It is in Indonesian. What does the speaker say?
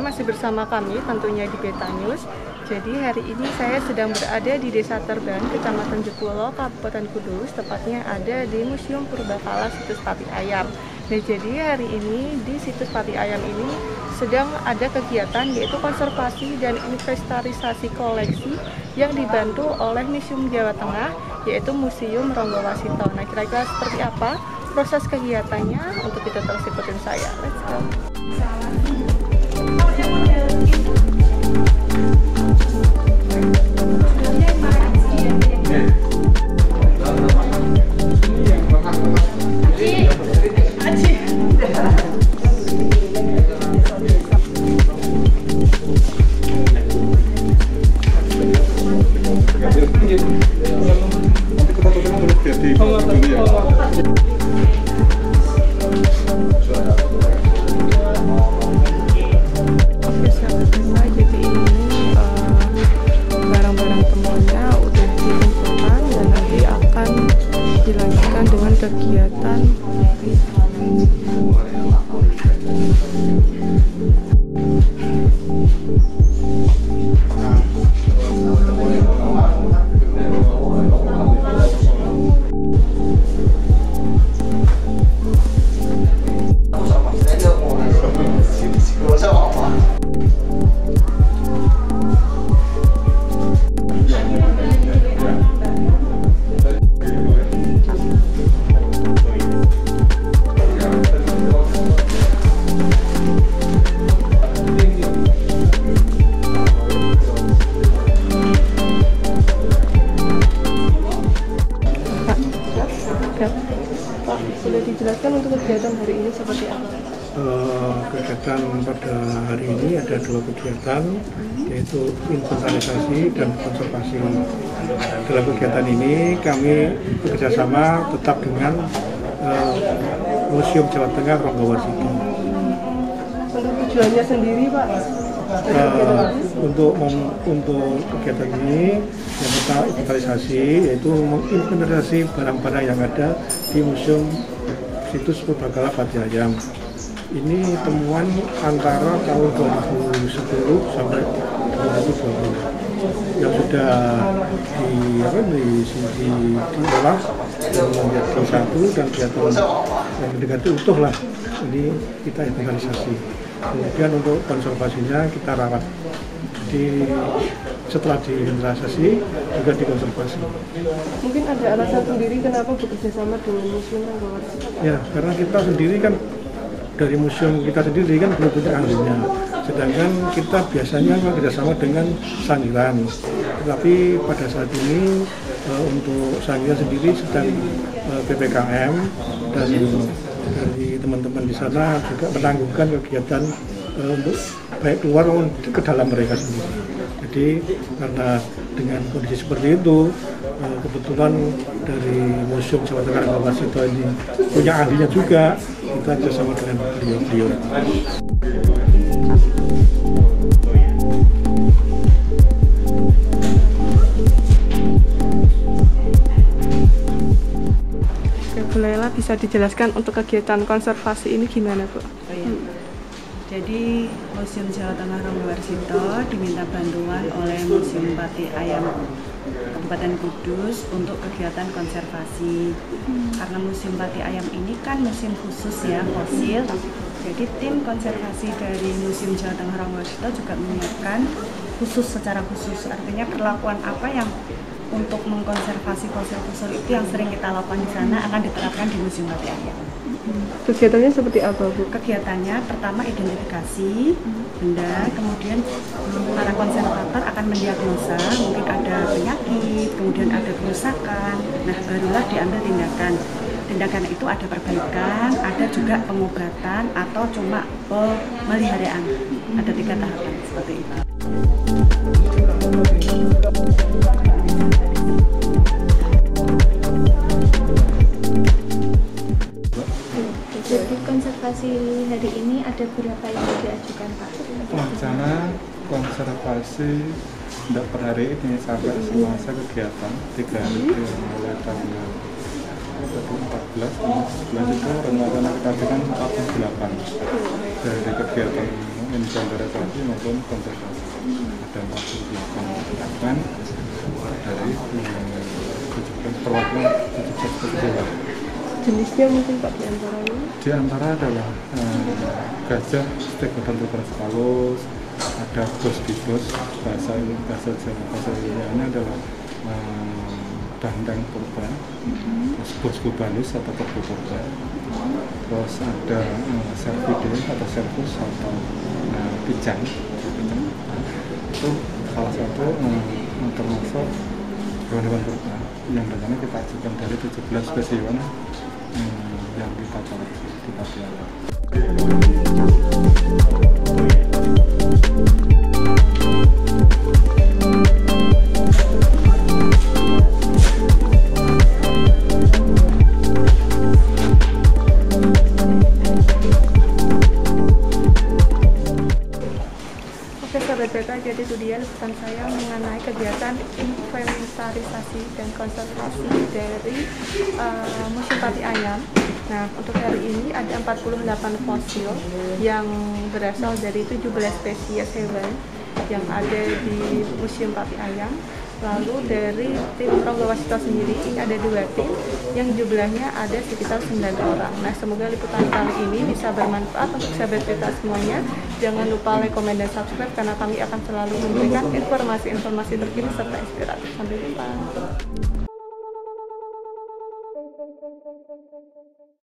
masih bersama kami tentunya di Beta News. Jadi hari ini saya sedang berada di Desa Terban, Kecamatan Jekulo, Kabupaten Kudus, tepatnya ada di Museum Purbakala Situs Pati Ayam. Nah, jadi hari ini di Situs Pati Ayam ini sedang ada kegiatan yaitu konservasi dan inventarisasi koleksi yang dibantu oleh Museum Jawa Tengah, yaitu Museum Ronggowasito. Nah, kira-kira seperti apa proses kegiatannya? Untuk kita terus ikutin saya. Let's go. Barang-barang temuannya udah dikumpulkan dan nanti akan dilanjutkan dengan kegiatan Pak, sudah dijelaskan untuk kegiatan hari ini seperti apa? Kegiatan pada hari ini ada dua kegiatan, yaitu inventarisasi dan konservasi. Dalam kegiatan ini kami bekerjasama tetap dengan Museum Jawa Tengah Ronggowasito. Untuk tujuannya sendiri, Pak? Untuk kegiatan ini yang kita inventarisasi, yaitu menginventarisasi barang-barang yang ada di Museum Situs Purbakala Pati Ayam. Ini temuan antara tahun 2010 sampai 2020 yang sudah diolah menjadi satu dan kelihatan yang mendekati utuh lah. Ini kita inventarisasi. Kemudian untuk konservasinya kita rawat. Jadi setelah diinventarisasi juga dikonservasi. Mungkin ada alasan sendiri kenapa bekerja sama dengan Museum Ronggowasito? Ya, karena kita sendiri kan dari museum kita sendiri kan belum punya ahlinya. Sedangkan kita biasanya bekerjasama dengan Sangiran. Tetapi pada saat ini untuk Sangiran sendiri sedang PPKM dan dari teman-teman di sana juga menangguhkan kegiatan untuk baik keluar maupun ke dalam mereka sendiri. Jadi karena dengan kondisi seperti itu, kebetulan dari Museum Jawa Tengah Ronggowasito ini punya ahlinya juga, kita bersama dengan beliau. Bu Laila, bisa dijelaskan untuk kegiatan konservasi ini gimana, Bu? Jadi Museum Jawa Tengah Ronggowasito diminta bantuan oleh Museum Pati Ayam Kabupaten Kudus untuk kegiatan konservasi. Karena Museum Pati Ayam ini kan museum khusus ya, fosil. Jadi tim konservasi dari Museum Jawa Tengah Ronggowasito juga menyiapkan secara khusus. Artinya perlakuan apa yang untuk mengkonservasi fosil-fosil itu yang sering kita lakukan di sana akan diterapkan di Museum Pati Ayam. Kegiatannya seperti apa, Bu? Kegiatannya pertama identifikasi benda, kemudian para konservator akan mendiagnosa mungkin ada penyakit, kemudian ada kerusakan. Nah, barulah diambil tindakan. Tindakan itu ada perbaikan, ada juga pengobatan atau cuma pemeliharaan. Ada 3 tahapan seperti itu. Jadi konservasi hari ini ada berapa yang diajukan, Pak? Rencana konservasi untuk per hari ini sampai semasa kegiatan 3 hari mulai tanggal 14 itu rencana kita akan 48 dari kegiatan penelitian rekreasi maupun konservasi. Ada 4 kegiatan yang dilakukan dari 17 perwakilan 17 spesies. Jenisnya mungkin Pak diantaranya? Di antara adalah gajah Stegodon lupercalis, ada bos bahasa ilmiahnya adalah banteng purba, terus bos kubanus atau kerbau purba, terus ada cervidae atau cervus atau pican. Itu salah satu termasuk hewan-hewan purba yang rencana kita ajukan dari 17 spesies yang kita koleksi di Pati Ayam. Oke Sobat Beta, jadi itu dia liputan saya mengenai kegiatan inventarisasi dan konservasi dari Museum Pati Ayam. Nah, untuk hari ini ada 48 fosil yang berasal dari 17 spesies hewan yang ada di Museum Pati Ayam. Lalu dari tim Ronggo Warsito sendiri, ini ada 2 tim yang jumlahnya ada sekitar 9 orang. Nah, semoga liputan kali ini bisa bermanfaat untuk sahabat kita semuanya. Jangan lupa like, komen, dan subscribe karena kami akan selalu memberikan informasi-informasi terkini serta inspiratif. Sampai jumpa.